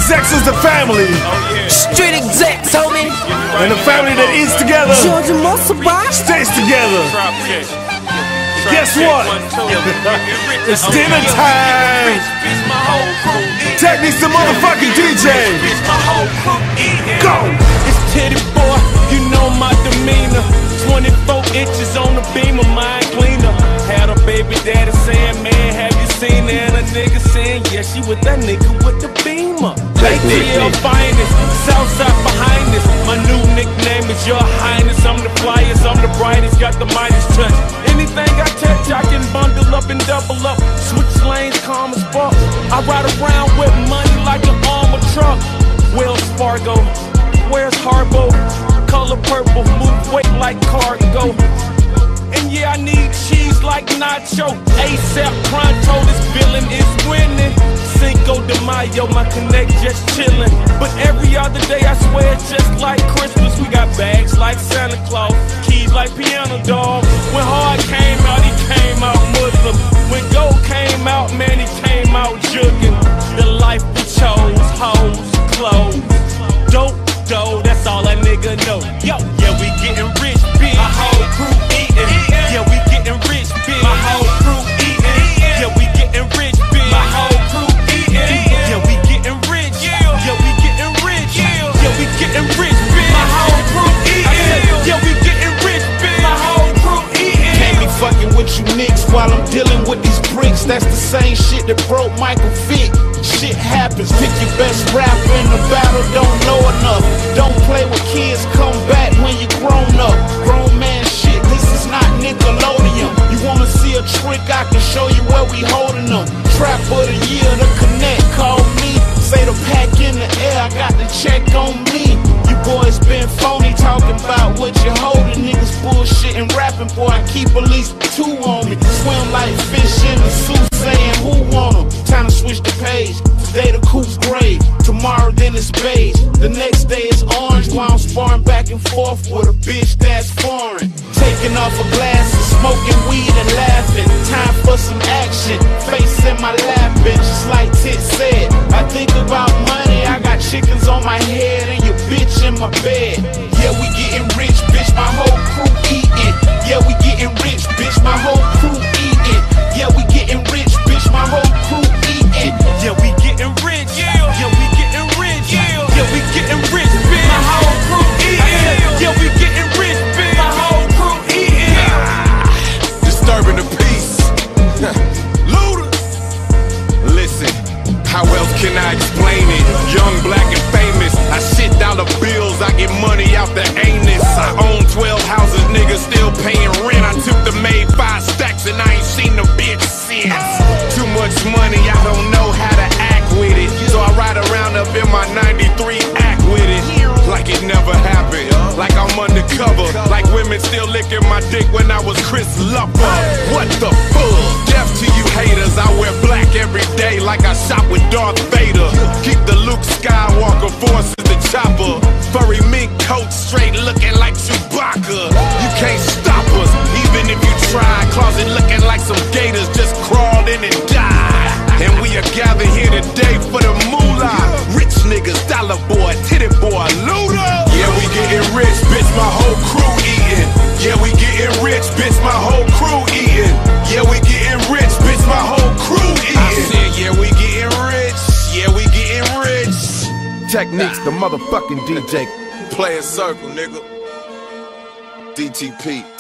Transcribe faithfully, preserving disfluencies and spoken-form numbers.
Execs is the family. Street execs, homie. And the family that eats together Georgia Muscle Box stays together. Guess what? It's dinner time. Technique's the motherfucking D J. Go! It's Titty Boy, you know my demeanor. twenty-four inches on the beam of mind cleaner. Had a baby daddy saying, man, have you seen her? And a nigga saying, yeah, she with that nigga with the beamer. A T L finest, Southside behind us. My new nickname is Your Highness. I'm the flyest, I'm the brightest, got the Midas touch. Anything I touch, I can bundle up and double up. Switch lanes, calm as fuck. I ride around with money like an armored truck. Wells Fargo, where's Harbo? Color purple, move weight like cargo. And yeah, I need cheese like nacho. ASAP pronto, this villain is winning. Cinco de Mayo, my connect just chillin'. But every other day I swear it's just like Christmas. We got bags like Santa Claus, keys like Piano Dog. When Hard came out, he came out Muslim. When Gold came out, man, he came out jugging. The life we chose, hoes, clothes, dope, dough, that's all a nigga know. Yo, yeah, we getting rich, bitch. My whole crew eating. Yeah, we getting rich, bitch. My whole crew eating. Yeah, we getting rich, bitch. My whole crew eating. Yeah, we getting rich. Yeah, we getting rich. Yeah, we getting rich, bitch. My whole crew eating. Yeah, we getting rich, bitch. My whole crew eating. Can't be fucking with you niggas while I'm dealing with these bricks. That's the same shit that broke Michael Vick. Shit happens, pick your best rapper in the battle, don't know enough. Don't play with kids, come back when you grown up. Grown man shit, this is not Nickelodeon. You wanna see a trick, I can show you where we holding them. Trap of the year, the connect, call me. Say the pack in the air, I got the check on me. You boys been phony, talking about what you holding. Niggas bullshit and rapping, boy, I keep at least two on me. Swim like fish in the soup, saying who want them. Time to switch the page. Today the coup's gray, tomorrow then it's beige. The next day it's orange while I'm sparring back and forth with a bitch that's foreign. Taking off her glasses, smoking weed and laughing. Time for some action, face in my lap, and just like Tit said, I think about money, I got chickens on my head and your bitch in my bed. Yeah, we getting rich, bitch, my whole crew eating. Yeah, we getting rich, bitch, my whole crew eating. Yeah, we getting rich, bitch, my whole crew eating. Yeah, we getting rich. Yeah, we getting rich. Yeah, we getting rich, bitch. My whole crew eating. Yeah, we getting rich, bitch. My whole crew eating. Disturbing the peace. Luda. Listen, how else can I explain it? Young, black, and famous. I shit dollar bills, I get money out the anus. I own twelve houses, niggas still paying rent. I took the maid five stacks and I ain't seen the bitch since. Too much money, I don't know how to act with it. So I ride around up in my ninety-three act with it. Like it never happened, like I'm undercover. Like women still licking my dick when I was Chris Lupper. What the fuck? Death to you haters, I wear black every day like I shop with Darth Vader. Keep the Luke Skywalker forces the chopper. Furry mink coat straight looking like Chewbacca. You can't stop us, even if you try. Closet looking like some gators just crawled in and died. And we are gathered here today for the moolah. Rich niggas, dollar boy, titty boy, Luda. Yeah, we getting rich, bitch, my whole crew eating. Yeah, we getting rich, bitch, my whole crew eating. Yeah, we getting rich, bitch, my whole crew eating. I said, yeah, we getting rich. Yeah, we getting rich. Technique's the motherfucking D J. Play a circle, nigga. D T P.